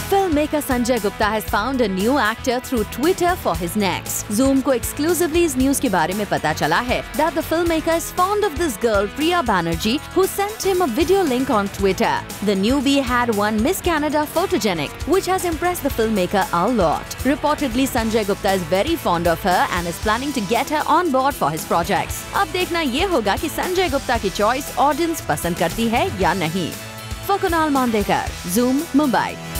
Filmmaker Sanjay Gupta has found a new actor through Twitter for his next. Zoom को exclusively इस news के बारे में पता चला है that the filmmaker is fond of this girl Priya Banerjee, who sent him a video link on Twitter. The newbie had won Miss Canada Photogenic, which has impressed the filmmaker a lot. Reportedly, Sanjay Gupta is very fond of her and is planning to get her on board for his projects. अब देखना ये होगा कि संजय गुप्ता की choice audience पसंद करती है या नहीं। For Kunal Mandekar, Zoom, Mumbai।